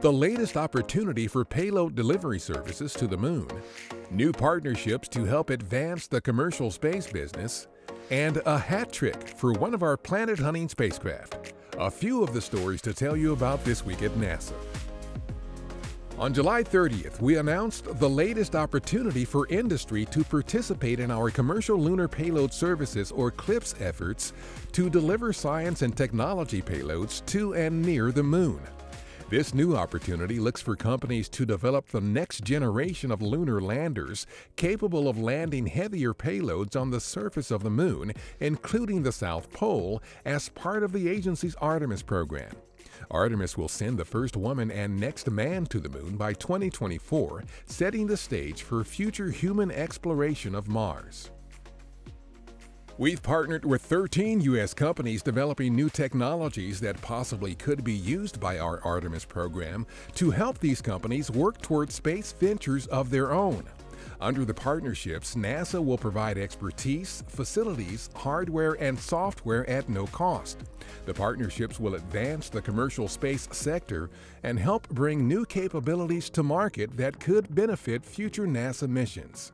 the latest opportunity for payload delivery services to the moon, new partnerships to help advance the commercial space business, and a hat trick for one of our planet-hunting spacecraft. A few of the stories to tell you about this week at NASA. On July 30th, we announced the latest opportunity for industry to participate in our Commercial Lunar Payload Services, or CLPS, efforts to deliver science and technology payloads to and near the moon. This new opportunity looks for companies to develop the next generation of lunar landers capable of landing heavier payloads on the surface of the moon, including the South Pole, as part of the agency's Artemis program. Artemis will send the first woman and next man to the moon by 2024, setting the stage for future human exploration of Mars. We've partnered with 13 U.S. companies developing new technologies that possibly could be used by our Artemis program to help these companies work toward space ventures of their own. Under the partnerships, NASA will provide expertise, facilities, hardware, and software at no cost. The partnerships will advance the commercial space sector and help bring new capabilities to market that could benefit future NASA missions.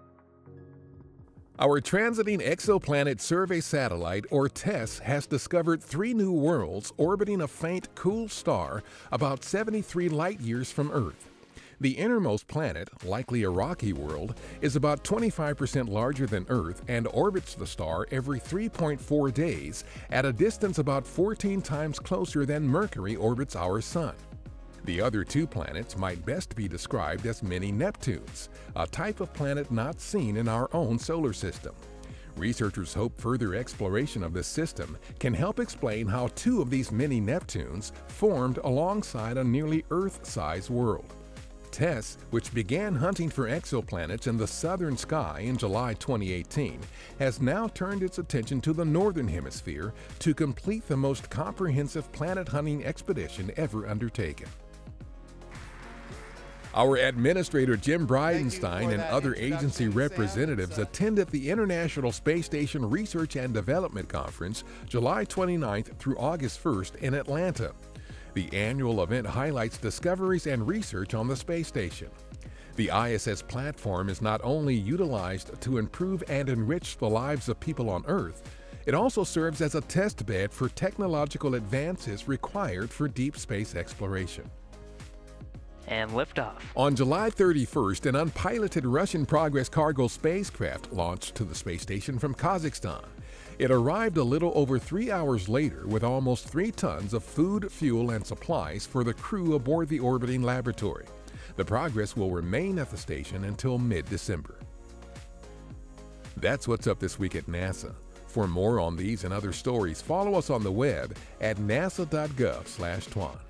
Our Transiting Exoplanet Survey Satellite, or TESS, has discovered 3 new worlds orbiting a faint, cool star about 73 light-years from Earth. The innermost planet, likely a rocky world, is about 25% larger than Earth and orbits the star every 3.4 days at a distance about 14 times closer than Mercury orbits our Sun. The other 2 planets might best be described as mini-Neptunes, a type of planet not seen in our own solar system. Researchers hope further exploration of this system can help explain how 2 of these mini-Neptunes formed alongside a nearly Earth-sized world. TESS, which began hunting for exoplanets in the southern sky in July 2018, has now turned its attention to the northern hemisphere to complete the most comprehensive planet-hunting expedition ever undertaken. Our Administrator Jim Bridenstine and other agency representatives attended the International Space Station Research and Development Conference July 29th through August 1st in Atlanta. The annual event highlights discoveries and research on the space station. The ISS platform is not only utilized to improve and enrich the lives of people on Earth, it also serves as a test bed for technological advances required for deep space exploration. And liftoff. On July 31st, an unpiloted Russian Progress cargo spacecraft launched to the space station from Kazakhstan. It arrived a little over 3 hours later with almost 3 tons of food, fuel, and supplies for the crew aboard the orbiting laboratory. The Progress will remain at the station until mid-December. That's what's up this week at NASA. For more on these and other stories, follow us on the web at nasa.gov/twan.